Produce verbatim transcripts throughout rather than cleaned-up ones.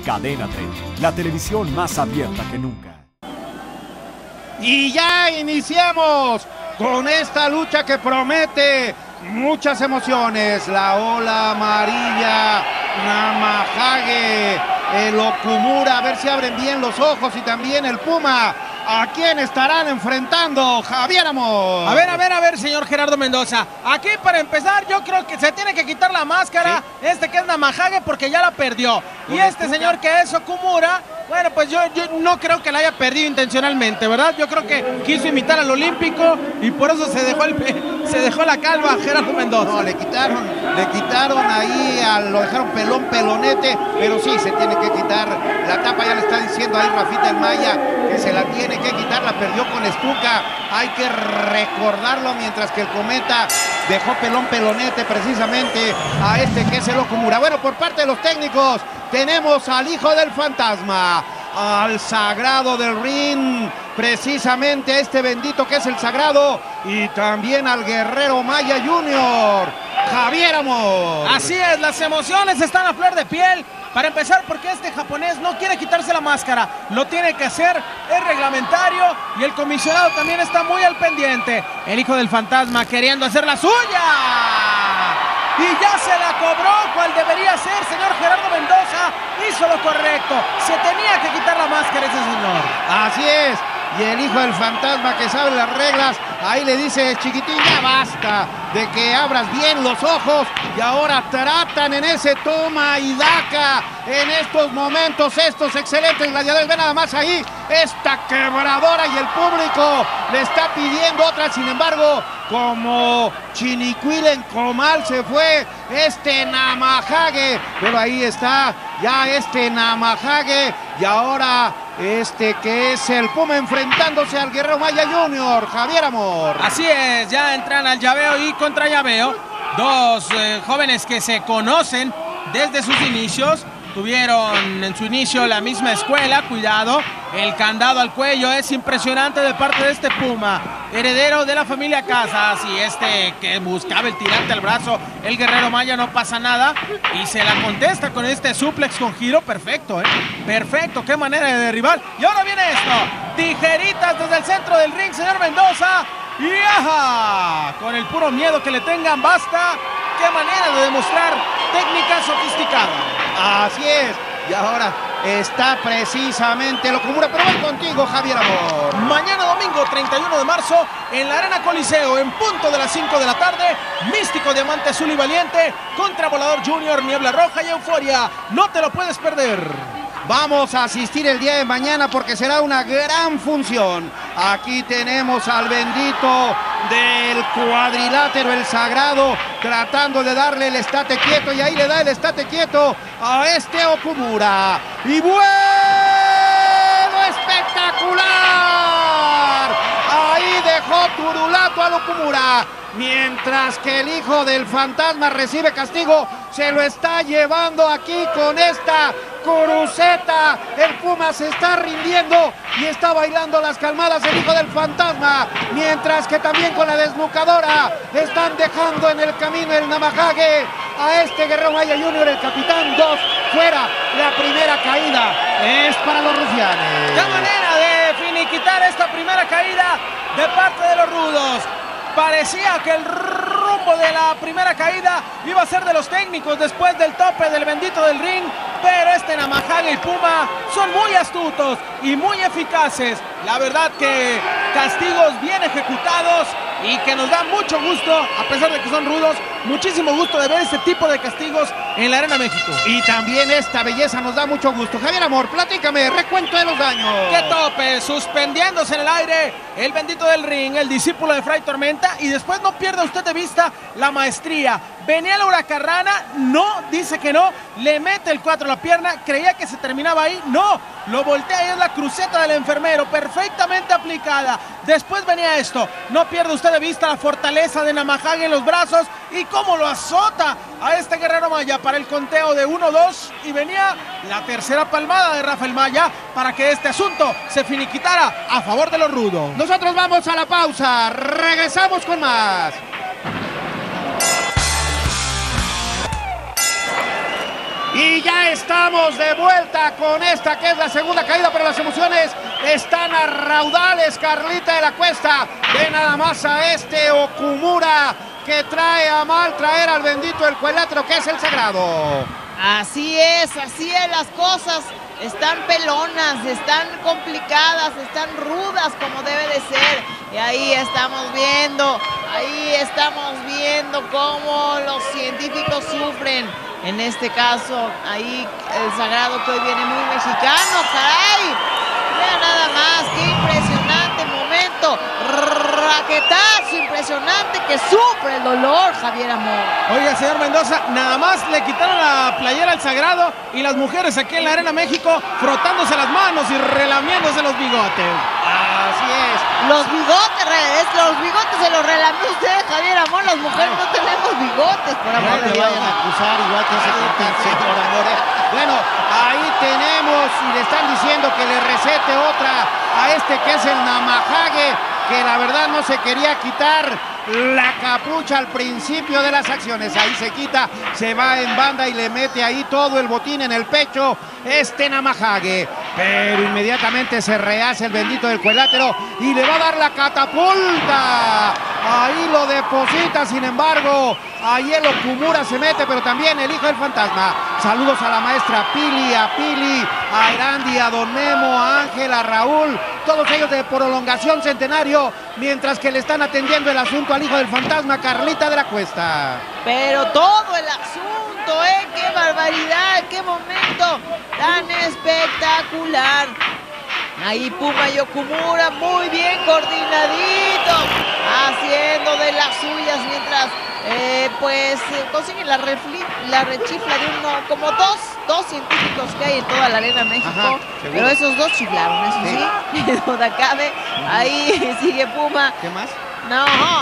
Cadena treinta, la televisión más abierta que nunca. Y ya iniciamos con esta lucha que promete muchas emociones. La ola amarilla, Namahage, el Okumura, a ver si abren bien los ojos, y también el Puma. ¿A quién estarán enfrentando, Javier Amor? A ver, a ver, a ver, señor Gerardo Mendoza. Aquí, para empezar, yo creo que se tiene que quitar la máscara. ¿Sí? Este que es Namahage, porque ya la perdió. Y este señor que es Okumura, bueno, pues yo, yo no creo que la haya perdido intencionalmente, ¿verdad? Yo creo que quiso imitar al olímpico y por eso se dejó, el, se dejó la calva a Gerardo Mendoza. No, le quitaron, le quitaron ahí, a, lo dejaron pelón, pelonete, pero sí, se tiene que quitar la tapa. Ya le está diciendo ahí Rafita el Maya que se la tiene que quitar, la perdió con Stuka. Hay que recordarlo, mientras que el Cometa dejó pelón, pelonete precisamente a este que es el Okumura. Bueno, por parte de los técnicos tenemos al hijo del fantasma, al sagrado del ring, precisamente a este bendito que es el sagrado, y también al guerrero Maya Junior, Javier Amor. Así es, las emociones están a flor de piel. Para empezar, porque este japonés no quiere quitarse la máscara, lo tiene que hacer, es reglamentario, y el comisionado también está muy al pendiente. El hijo del fantasma queriendo hacer la suya, y ya se la cobró, cual debería ser, señor Gerardo Mendoza. Hizo lo correcto, se tenía que quitar la máscara ese señor. Así es, y el hijo del fantasma, que sabe las reglas, ahí le dice: chiquitín, ya basta de que abras bien los ojos. Y ahora tratan en ese toma y daca en estos momentos estos excelentes gladiadores. Ven nada más ahí esta quebradora, y el público le está pidiendo otra. Sin embargo, como Chinicuil en comal, se fue este Namahage, pero ahí está ya este Namahage, y ahora este que es el Puma enfrentándose al guerrero Maya Junior, Javier Amor. Así es, ya entran al llaveo y contra llaveo, dos eh, jóvenes que se conocen desde sus inicios. Tuvieron en su inicio la misma escuela, cuidado, el candado al cuello es impresionante de parte de este Puma, heredero de la familia Casas, y este que buscaba el tirante al brazo, el guerrero Maya, no pasa nada, y se la contesta con este suplex con giro, perfecto, ¿eh? Perfecto, qué manera de derribar. Y ahora viene esto, tijeritas desde el centro del ring, señor Mendoza, y ¡ajá! Con el puro miedo que le tengan, basta. Qué manera de demostrar técnica sofisticada. Así es, y ahora está precisamente el Okumura, pero voy contigo, Javier Amor. Mañana domingo treinta y uno de marzo en la Arena Coliseo, en punto de las cinco de la tarde, Místico Diamante Azul y Valiente contra Volador Junior, Niebla Roja y Euforia. No te lo puedes perder. Vamos a asistir el día de mañana porque será una gran función. Aquí tenemos al bendito del cuadrilátero, el sagrado, tratando de darle el estate quieto, y ahí le da el estate quieto a este Okumura. Y bueno, espectacular. Ahí dejó turulato al Okumura. Mientras que el hijo del fantasma recibe castigo, se lo está llevando aquí con esta cruceta. El Puma se está rindiendo y está bailando las calmadas el hijo del fantasma, mientras que también con la desnucadora están dejando en el camino el Namahage a este guerrero Maya Junior, el capitán. Dos fuera, la primera caída es para los rufianes. ¡Qué manera de finiquitar esta primera caída de parte de los rudos! Parecía que el rumbo de la primera caída iba a ser de los técnicos después del tope del bendito del ring, pero este Namahage y Puma son muy astutos y muy eficaces. La verdad que castigos bien ejecutados, y que nos da mucho gusto, a pesar de que son rudos, muchísimo gusto de ver este tipo de castigos en la Arena México. Y también esta belleza nos da mucho gusto. Javier Amor, platícame, recuento de los daños. ¡Qué tope! Suspendiéndose en el aire el bendito del ring, el discípulo de Fray Tormenta, y después no pierda usted de vista la maestría. Venía la huracarrana, no, dice que no, le mete el cuatro a la pierna, creía que se terminaba ahí, no, lo voltea y es la cruceta del enfermero, perfectamente aplicada. Después venía esto, no pierda usted de vista la fortaleza de Namahage en los brazos y cómo lo azota a este guerrero Maya para el conteo de uno dos, y venía la tercera palmada de Rafael Maya para que este asunto se finiquitara a favor de los rudos. Nosotros vamos a la pausa, regresamos con más. Y ya estamos de vuelta con esta que es la segunda caída, pero las emociones están a raudales, Carlita de la Cuesta. Ve nada más a este Okumura que trae a mal traer al bendito el cuadrilátero que es el Sagrado. Así es, así es las cosas. Están pelonas, están complicadas, están rudas como debe de ser. Y ahí estamos viendo, ahí estamos viendo cómo los científicos sufren. En este caso, ahí el Sagrado que hoy viene muy mexicano, caray. Vean nada más, qué impresionante momento. Raquetazo impresionante que sufre el dolor, Javier Amor. Oiga, señor Mendoza, nada más le quitaron la playera al Sagrado y las mujeres aquí en la Arena México frotándose las manos y relamiéndose los bigotes. Así es. Los bigotes, es, los bigotes se los relamió usted, Javier Amor. Las mujeres no tenemos bigotes, por amor No de te Dios. vayan a acusar igual que ese cantante, por amor. ¿eh? Bueno, ahí tenemos y le están diciendo que le recete otra a este que es el Namahage, que la verdad no se quería quitar la capucha al principio de las acciones. Ahí se quita, se va en banda y le mete ahí todo el botín en el pecho este Namahage. Pero inmediatamente se rehace el bendito del cuadrilátero y le va a dar la catapulta. Ahí lo deposita, sin embargo, ahí el Okumura se mete, pero también el hijo del fantasma. Saludos a la maestra Pili, a Pili, a Erandi, a Don Memo, a Ángel, a Raúl, todos ellos de prolongación Centenario, mientras que le están atendiendo el asunto al hijo del fantasma, Carlita de la Cuesta. Pero todo el asunto, ¿eh? ¡Qué barbaridad! ¡Qué momento tan espectacular! Ahí Puma y Okumura muy bien coordinaditos, haciendo de las suyas mientras eh, pues consiguen la, refli la rechifla de uno, como dos, dos científicos que hay en toda la Arena México. Ajá, pero esos dos chiflaron, eso sí, sí duda cabe. Ahí sigue Puma. ¿Qué más? No,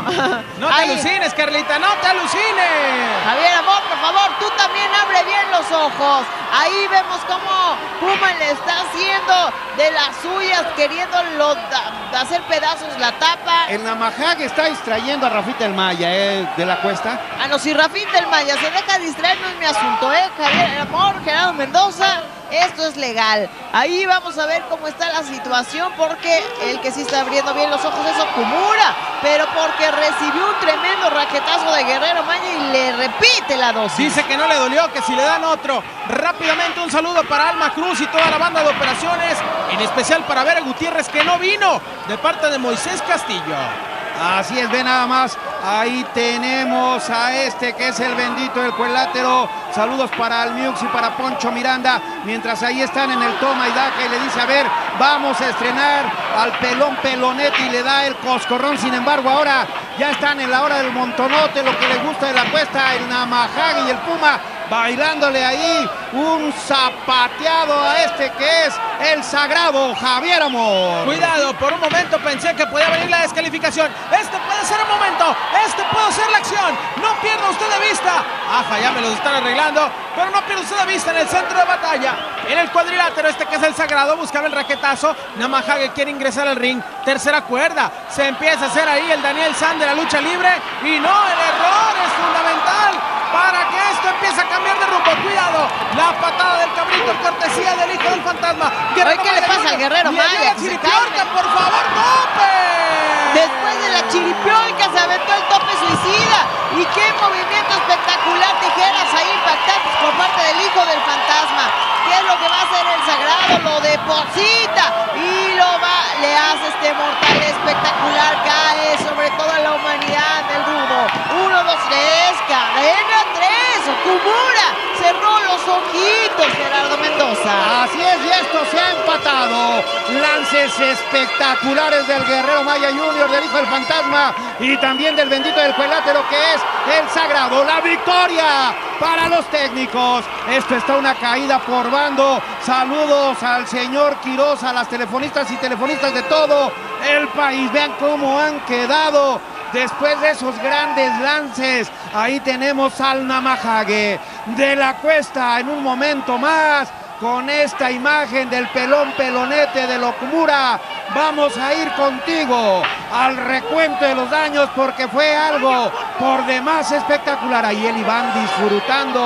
no te ahí. alucines, Carlita, no te alucines. Javier Amor, por favor, tú también abre bien los ojos. Ahí vemos cómo Puma le está haciendo de las suyas, queriéndolo da, hacer pedazos la tapa. El Namahage está distrayendo a Rafita del Maya, ¿eh? De la Cuesta. Ah, no, si Rafita del Maya se deja distraer, no es mi asunto, ¿eh? Javier Amor, Gerardo Mendoza. Esto es legal. Ahí vamos a ver cómo está la situación, porque el que sí está abriendo bien los ojos es Okumura, pero porque recibió un tremendo raquetazo de Guerrero Maya y le repite la dosis. Dice que no le dolió, que si le dan otro. Rápidamente un saludo para Alma Cruz y toda la banda de operaciones, en especial para Vera Gutiérrez, que no vino, de parte de Moisés Castillo. Así es, ve nada más, ahí tenemos a este que es el bendito del cuadrilátero. Saludos para Almiux y para Poncho Miranda, mientras ahí están en el toma y daca y le dice, a ver, vamos a estrenar al pelón pelonete y le da el coscorrón. Sin embargo, ahora ya están en la hora del montonote, lo que les gusta de la cuesta, el Namahage y el Puma, bailándole ahí un zapateado a este que es el Sagrado, Javier Amor. Cuidado, por un momento pensé que podía venir la descalificación. Este puede ser el momento, este puede ser la acción. No pierda usted de vista. Ajá, ya me los están arreglando, pero no pierda usted de vista en el centro de batalla. En el cuadrilátero, este que es el Sagrado, buscaba el raquetazo. Namahage quiere ingresar al ring. Tercera cuerda, se empieza a hacer ahí el Daniel San de la lucha libre. Y no, el error es fundamental para que esto empiece a cambiar de rumbo. Cuidado, la patada del cabrito, cortesía del hijo del fantasma. Ay, ¿qué le pasa al Guerrero Maya? Que se calme. Por favor, tope. Después de la chiripiolca se aventó el tope suicida. Y qué movimiento espectacular, tijeras ahí impactantes por parte del hijo del fantasma. ¿Qué es lo que va a hacer el Sagrado? Lo deposita y lo va, le hace este mortal espectacular. Cae sobre toda la humanidad del rudo. Uno, dos, tres, cadena tres. Okumura cerró los ojitos, Gerardo Mendoza. Así es, y esto se ha empatado. Lances espectaculares del Guerrero Maya Junior, del hijo del fantasma y también del bendito del cuadrilátero que es el Sagrado. La victoria para los técnicos. Esto está una caída por bando. Saludos al señor Quiroz, a las telefonistas y telefonistas de todo el país. Vean cómo han quedado después de esos grandes lances. Ahí tenemos al Namahage de la Cuesta en un momento más con esta imagen del pelón pelonete de Okumura. Vamos a ir contigo al recuento de los daños porque fue algo por demás espectacular. Ahí el Iván disfrutando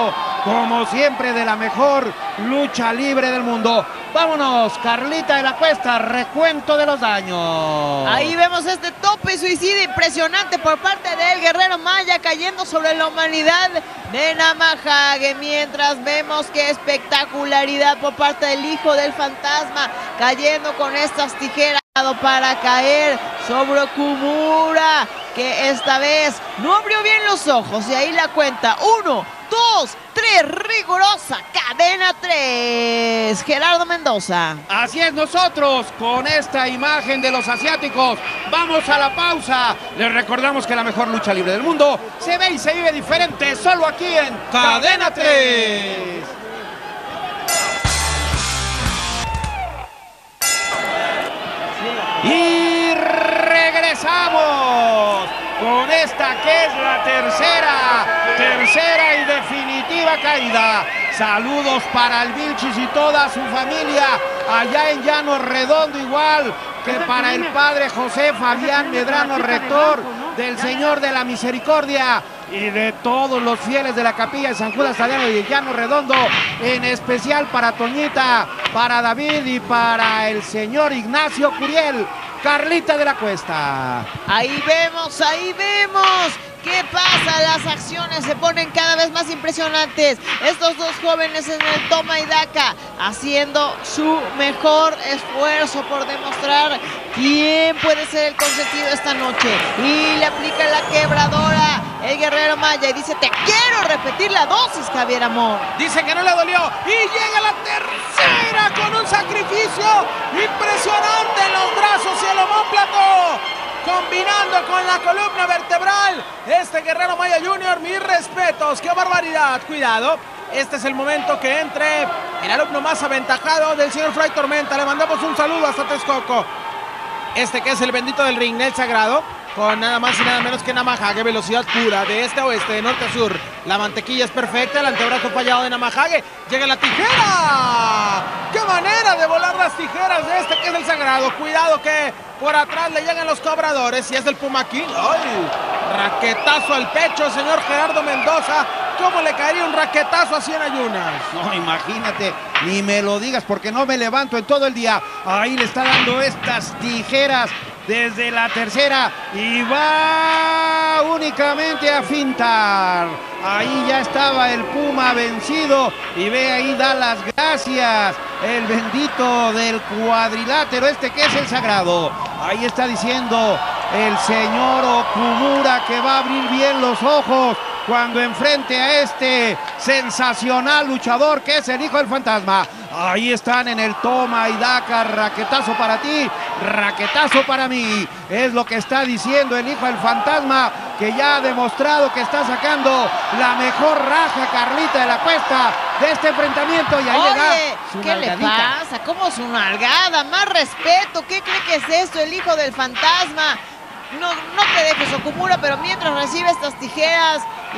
como siempre, de la mejor lucha libre del mundo. Vámonos, Carlita de la Cuesta, recuento de los daños. Ahí vemos este tope suicida impresionante por parte del Guerrero Maya cayendo sobre la humanidad de Namahage, mientras vemos que espectacularidad por parte del Hijo del Fantasma cayendo con estas tijeras para caer sobre Okumura, que esta vez no abrió bien los ojos, y ahí la cuenta, uno, dos, tres, rigurosa, cadena tres, Gerardo Mendoza. Así es, nosotros con esta imagen de los asiáticos vamos a la pausa. Les recordamos que la mejor lucha libre del mundo se ve y se vive diferente solo aquí en Cadena tres. Y regresamos con esta que es la tercera, tercera y definitiva caída. Saludos para el Vilchis y toda su familia allá en Llano Redondo, igual que para el padre José Fabián Medrano, rector del Señor de la Misericordia, y de todos los fieles de la capilla de San Judas Tadeo y de Llano Redondo, en especial para Toñita, para David y para el señor Ignacio Curiel. Carlita de la Cuesta. Ahí vemos, ahí vemos. ¿Qué pasa? Las acciones se ponen cada vez más impresionantes. Estos dos jóvenes en el toma y daca haciendo su mejor esfuerzo por demostrar quién puede ser el consentido esta noche. Y le aplica la quebradora el Guerrero Maya y dice: te quiero repetir la dosis, Javier Amor. Dice que no le dolió y llega la tercera con un sacrificio impresionante en los brazos y el omóplato, combinando con la columna vertebral. Este Guerrero Maya junior, mis respetos, qué barbaridad. Cuidado, este es el momento que entre el alumno más aventajado del señor Fray Tormenta. Le mandamos un saludo hasta Texcoco. Este que es el bendito del ring, el sagrado, con nada más y nada menos que Namahage, velocidad pura, de este a oeste, de norte a sur. La mantequilla es perfecta, el antebrazo fallado de Namahage. Llega la tijera. ¡Qué manera de volar las tijeras de este que es el sagrado! Cuidado que por atrás le llegan los cobradores y es el Puma King. ¡Ay! Raquetazo al pecho, señor Gerardo Mendoza. ¿Cómo le caería un raquetazo así en ayunas? No, imagínate, ni me lo digas porque no me levanto en todo el día. Ahí le está dando estas tijeras desde la tercera y va únicamente a fintar. Ahí ya estaba el Puma vencido y ve ahí, da las gracias el bendito del cuadrilátero, este que es el sagrado. Ahí está diciendo el señor Okumura que va a abrir bien los ojos cuando enfrente a este sensacional luchador que es el Hijo del Fantasma. Ahí están en el toma y daca, raquetazo para ti, raquetazo para mí. Es lo que está diciendo el Hijo del Fantasma, que ya ha demostrado que está sacando la mejor raja, Carlita de la Cuesta, de este enfrentamiento. Y ahí Oye, le da su ¿qué le nalgadita. pasa? ¿Cómo su nalgada? Más respeto. ¿Qué cree que es esto, el Hijo del Fantasma? No, no te dejes, Okumura, pero mientras recibe estas tijeras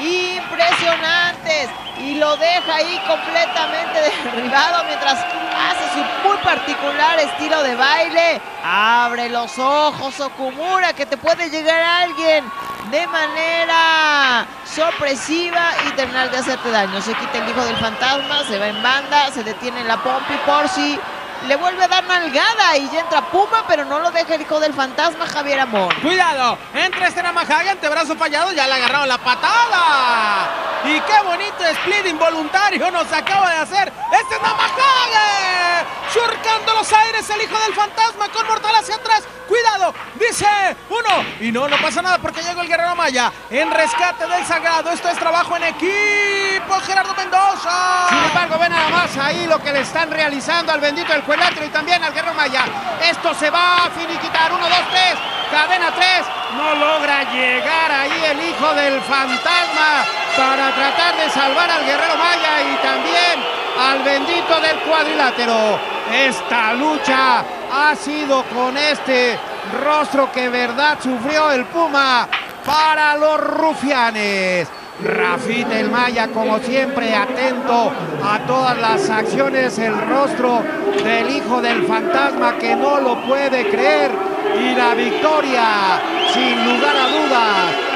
impresionantes y lo deja ahí completamente derribado mientras hace su muy particular estilo de baile. Abre los ojos, Okumura, que te puede llegar a alguien de manera sorpresiva y terminar de hacerte daño. Se quita el Hijo del Fantasma, se va en banda, se detiene en la pompi por si le vuelve a dar nalgada y ya entra Puma, pero no lo deja el Hijo del Fantasma, Javier Amor. Cuidado, entra este Namahage, antebrazo fallado, ya le agarraron la patada. Y qué bonito split involuntario nos acaba de hacer este Namahage, surcando los aires el Hijo del Fantasma con mortal hacia atrás. Cuidado, dice uno, y no, no pasa nada porque llegó el Guerrero Maya en rescate del sagrado. Esto es trabajo en equipo, Gerardo Mendoza. Sin embargo, ven nada más ahí lo que le están realizando al bendito del cuadrilátero y también al Guerrero Maya. Esto se va a finiquitar, uno, dos, tres, cadena tres. No logra llegar ahí el Hijo del Fantasma para tratar de salvar al Guerrero Maya y también al bendito del cuadrilátero. Esta lucha ha sido con este rostro que verdad sufrió el Puma para los rufianes. Rafita el Maya, como siempre, atento a todas las acciones, el rostro del Hijo del Fantasma que no lo puede creer, y la victoria, sin lugar a dudas,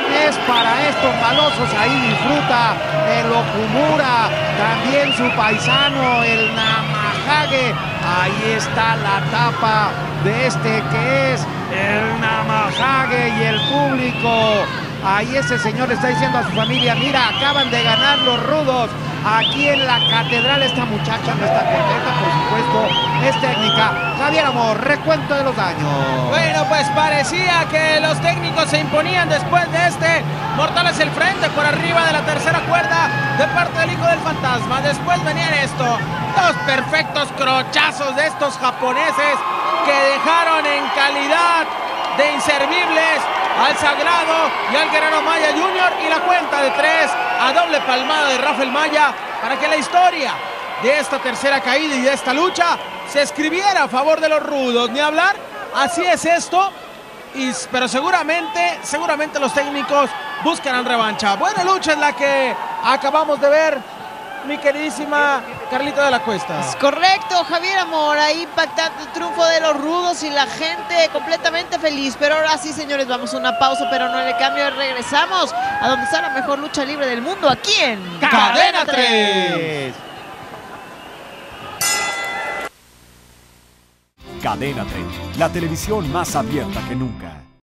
es para estos malosos. Ahí disfruta el Okumura, también su paisano, el Namahage. Ahí está la tapa de este que es el Namahage y el público. Ahí ese señor le está diciendo a su familia, mira, acaban de ganar los rudos aquí en la catedral. Esta muchacha no está contenta, por supuesto, es técnica. Javier Amor, recuento de los daños. Bueno, pues parecía que los técnicos se imponían después de este mortales el frente por arriba de la tercera cuerda de parte del hijo del fantasma. Después venían esto, dos perfectos crochazos de estos japoneses que dejaron en calidad de inservibles al Sagrado y al Guerrero Maya junior y la cuenta de tres a doble palmada de Rafael Maya para que la historia de esta tercera caída y de esta lucha se escribiera a favor de los rudos. Ni hablar, así es esto, y, pero seguramente, seguramente los técnicos buscarán revancha. Buena lucha es la que acabamos de ver, mi queridísima Carlita de la Cuesta. Es correcto, Javier Amor, ahí impactante el triunfo de los rudos y la gente completamente feliz. Pero ahora sí, señores, vamos a una pausa, pero no le cambio, regresamos a donde está la mejor lucha libre del mundo, aquí en Cadena tres. Cadena tres, la televisión más abierta que nunca.